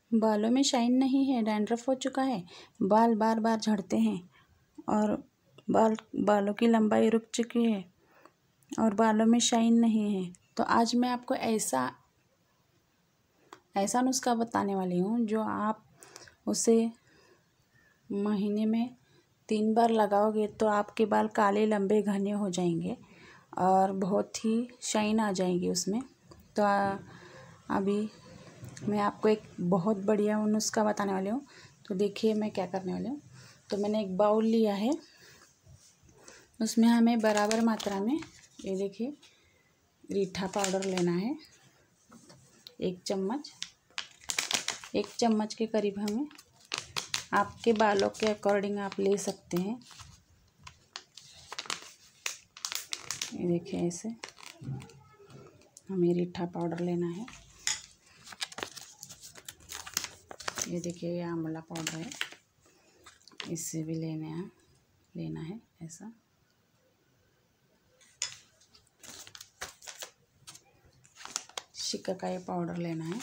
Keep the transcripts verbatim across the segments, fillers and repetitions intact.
बालों में शाइन नहीं है, डैंड्रफ हो चुका है, बाल बार बार झड़ते हैं और बाल बालों की लंबाई रुक चुकी है और बालों में शाइन नहीं है, तो आज मैं आपको ऐसा ऐसा नुस्खा बताने वाली हूँ जो आप उसे महीने में तीन बार लगाओगे तो आपके बाल काले लंबे घने हो जाएंगे और बहुत ही शाइन आ जाएगी उसमें। तो आ, अभी मैं आपको एक बहुत बढ़िया नुस्खा बताने वाली हूँ। तो देखिए मैं क्या करने वाली हूँ। तो मैंने एक बाउल लिया है, उसमें हमें बराबर मात्रा में ये देखिए रीठा पाउडर लेना है, एक चम्मच एक चम्मच के करीब हमें, आपके बालों के अकॉर्डिंग आप ले सकते हैं। ये देखिए ऐसे हमें रीठा पाउडर लेना है। ये देखिए ये आंवला पाउडर है, इससे भी लेना है लेना है ऐसा। शिकाकाई पाउडर लेना है,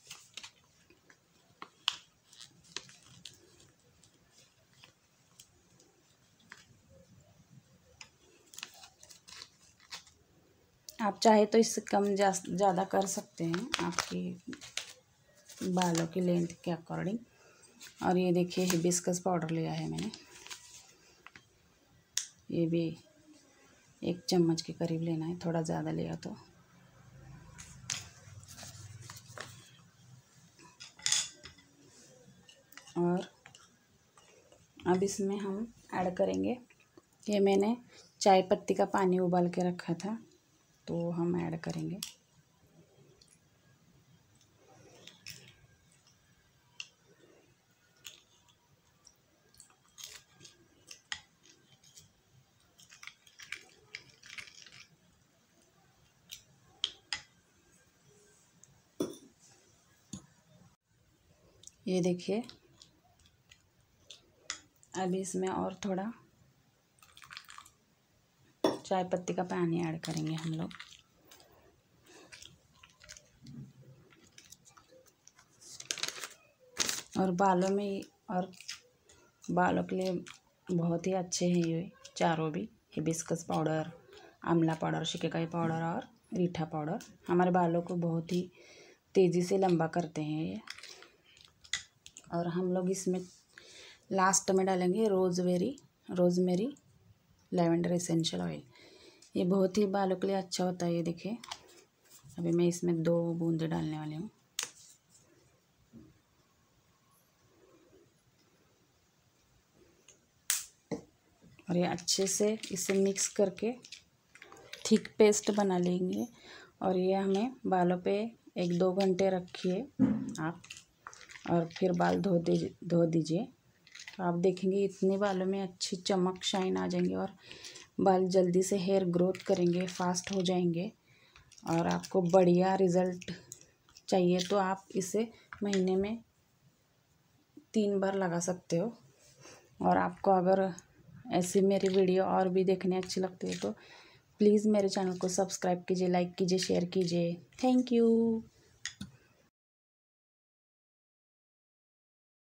आप चाहे तो इससे कम ज़्यादा कर सकते हैं आपकी बालों की लेंथ के अकॉर्डिंग। और ये देखिए हिबिस्कस पाउडर लिया है मैंने, ये भी एक चम्मच के करीब लेना है, थोड़ा ज़्यादा लिया तो। और अब इसमें हम ऐड करेंगे, ये मैंने चाय पत्ती का पानी उबाल के रखा था तो हम ऐड करेंगे। ये देखिए अभी इसमें और थोड़ा चाय पत्ती का पानी ऐड करेंगे हम लोग। और बालों में और बालों के लिए बहुत ही अच्छे हैं ये चारों भी, hibiscus powder, amla powder, shikakai powder और रीठा पाउडर। हमारे बालों को बहुत ही तेज़ी से लंबा करते हैं ये। और हम लोग इसमें लास्ट में डालेंगे rosemary rosemary lavender essential oil, ये बहुत ही बालों के लिए अच्छा होता है। ये देखिए अभी मैं इसमें दो बूंदे डालने वाली हूँ। और ये अच्छे से इसे मिक्स करके थिक पेस्ट बना लेंगे। और ये हमें बालों पे एक दो घंटे रखिए आप, और फिर बाल धो दे धो दीजिए। तो आप देखेंगे इतने बालों में अच्छी चमक शाइन आ जाएंगे और बाल जल्दी से हेयर ग्रोथ करेंगे, फास्ट हो जाएंगे। और आपको बढ़िया रिज़ल्ट चाहिए तो आप इसे महीने में तीन बार लगा सकते हो। और आपको अगर ऐसी मेरी वीडियो और भी देखने अच्छी लगती है तो प्लीज़ मेरे चैनल को सब्सक्राइब कीजिए, लाइक कीजिए, शेयर कीजिए। Thank you.